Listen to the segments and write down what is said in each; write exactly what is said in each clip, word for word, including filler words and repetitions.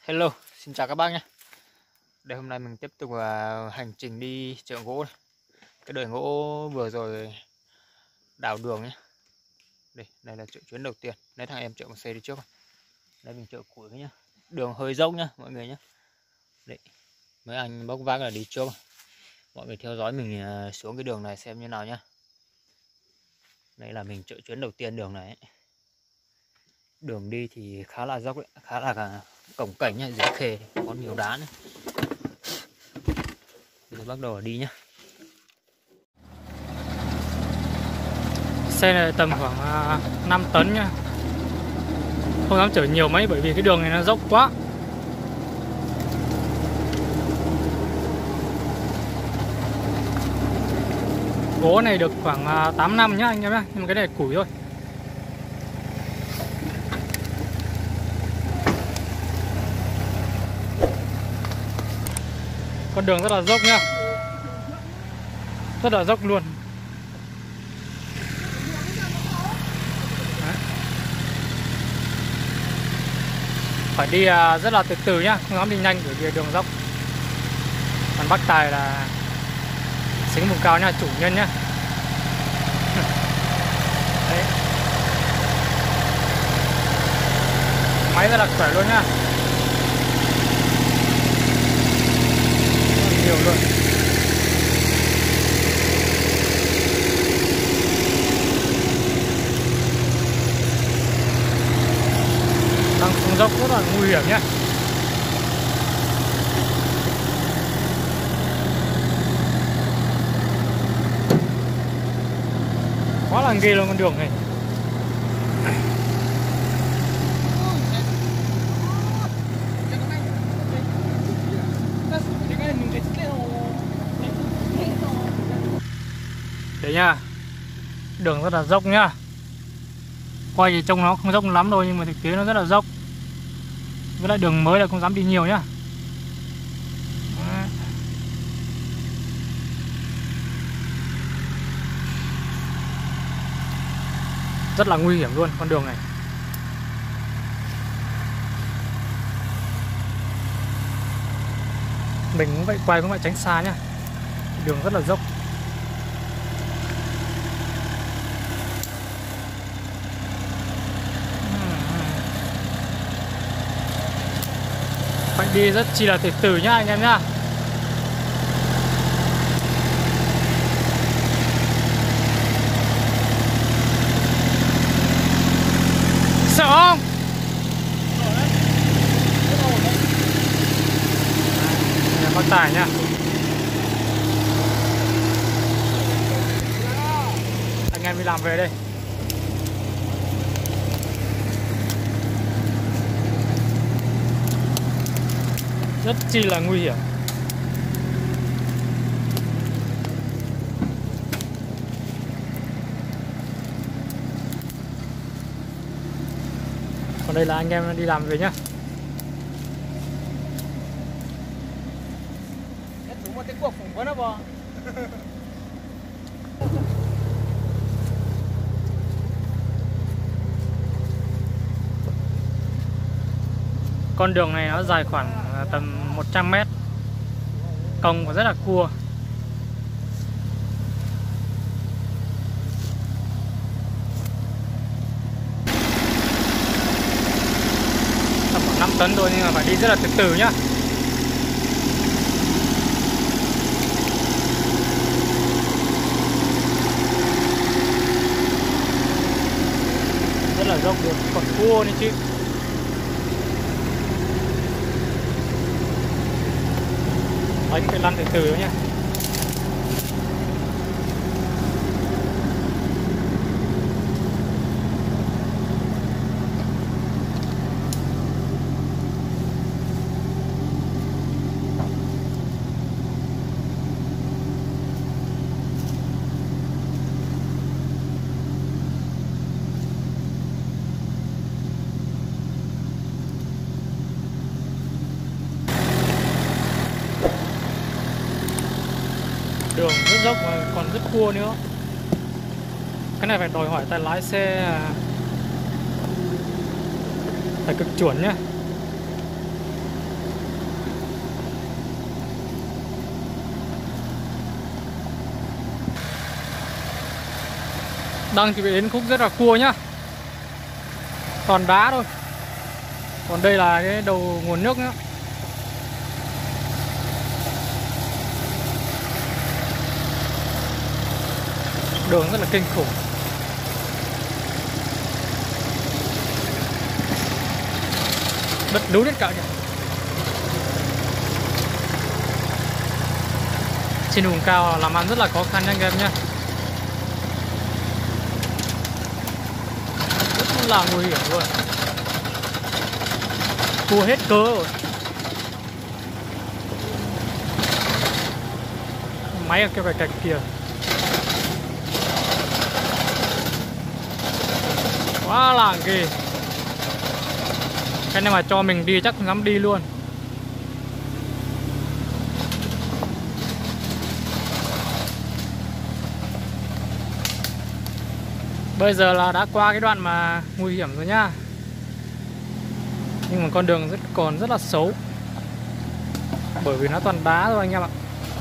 Hello, xin chào các bác nhé. Đây hôm nay mình tiếp tục uh, hành trình đi chợ gỗ này. Cái đời gỗ vừa rồi đào đường nhé. Đây, đây là chợ chuyến đầu tiên. Lấy thằng em chợ một xe đi trước. Đây mình chợ củi nhá. Đường hơi dốc nhá mọi người nhé. Đấy, mấy anh bốc vác là đi trước. Mọi người theo dõi mình uh, xuống cái đường này xem như nào nhá. Đây là mình chợ chuyến đầu tiên đường này ấy. Đường đi thì khá là dốc đấy, khá là cổng cảnh nhá, dưới khề có nhiều đá nữa. Bây giờ bắt đầu đi nhá. Xe này tầm khoảng năm tấn nhá. Không dám chở nhiều mấy bởi vì cái đường này nó dốc quá. Gỗ này được khoảng tám năm nhá anh em nhá, nhưng mà cái này củi thôi. Con đường rất là dốc nhá. Rất là dốc luôn. Đấy. Phải đi rất là từ từ nhá, không dám đi nhanh bởi vì đường dốc. Còn bác Tài là xính vùng cao nha, chủ nhân nhá. Đấy. Máy rất là khỏe luôn nhá. Nhiều luôn. Đang xuống dốc rất là nguy hiểm nhé. Quá là ghê luôn con đường này. Đấy nha. Đường rất là dốc nhá. Quay thì trông nó không dốc lắm đâu, nhưng mà thực tế nó rất là dốc. Với lại đường mới là không dám đi nhiều nhá. Rất là nguy hiểm luôn con đường này. Mình cũng vậy, quay cũng phải tránh xa nhá. Đường rất là dốc. Phải đi rất chi là từ từ nhá anh em nhá. Sợ không? Đây là bác Tài nhá. Anh em đi làm về đây. Rất chi là nguy hiểm. Còn đây là anh em đi làm về nhá. Con đường này nó dài khoảng tầm một trăm mét. Cong và rất là cua. Tầm khoảng năm tấn thôi nhưng mà phải đi rất là từ từ nhá. Rất là dốc đường, còn cua nữa chứ. Bánh phải lăn từ từ nhé. Đường rất dốc mà còn rất cua nữa. Cái này phải đòi hỏi tay lái xe phải cực chuẩn nhá. Đang chuẩn bị đến khúc rất là cua nhá. Toàn đá thôi. Còn đây là cái đầu nguồn nước nữa. Đường rất là kinh khủng. Đất núi hết cả kìa. Trên vùng cao làm ăn rất là khó khăn nha anh em nhé. Rất là nguy hiểm luôn. Cua hết cớ rồi. Máy ở kêu cạch cạch kìa. Quá là ghê. Cái này mà cho mình đi chắc không dám đi luôn. Bây giờ là đã qua cái đoạn mà nguy hiểm rồi nhá. Nhưng mà con đường rất còn rất là xấu. Bởi vì nó toàn đá thôi anh em ạ.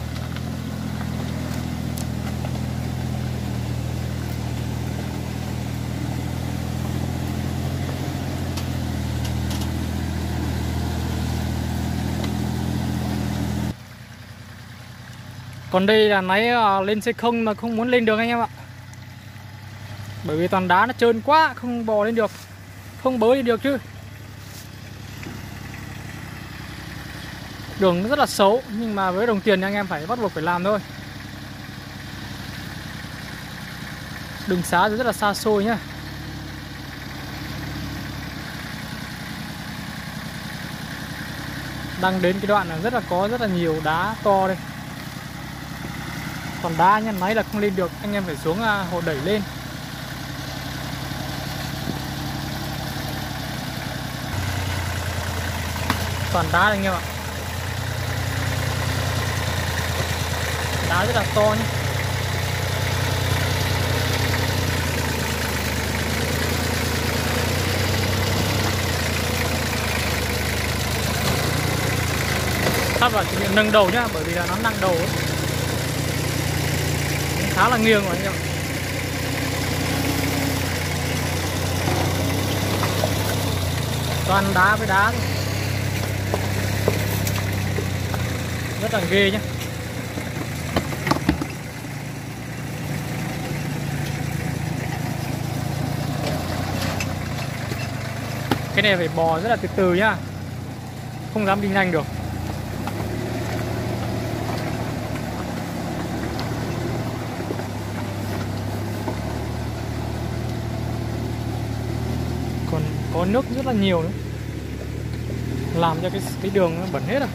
Còn đây là nãy lên xe không mà không muốn lên đường anh em ạ. Bởi vì toàn đá nó trơn quá, không bò lên được. Không bơi đi được chứ. Đường nó rất là xấu. Nhưng mà với đồng tiền thì anh em phải bắt buộc phải làm thôi. Đường xá rất là xa xôi nhá. Đang đến cái đoạn là rất là có rất là nhiều đá to đây. Còn đá nhá, máy là không lên được. Anh em phải xuống hồ đẩy lên. Toàn đá anh em ạ. Đá rất là to nhé. Sắp vào chỉ nâng đầu nhá. Bởi vì là nó nặng đầu ấy. Khá là nghiêng rồi anh em ạ. Toàn đá với đá thôi. Rất là ghê nhé. Cái này phải bò rất là từ từ nhá. Không dám đi nhanh được. Còn có nước rất là nhiều nữa. Làm cho cái, cái đường nó bẩn hết rồi.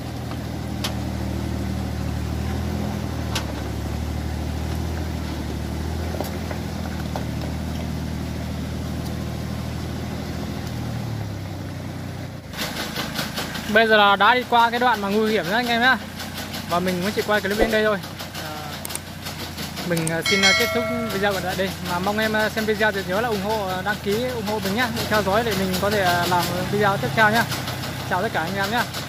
Bây giờ là đã đi qua cái đoạn mà nguy hiểm đó anh em nhá. Và mình mới chỉ quay clip đến đây thôi. à, Mình xin kết thúc video của tại đây. Mà mong em xem video thì nhớ là ủng hộ, đăng ký ủng hộ mình nhá, để theo dõi để mình có thể làm video tiếp theo nhá. Chào tất cả anh em nhá.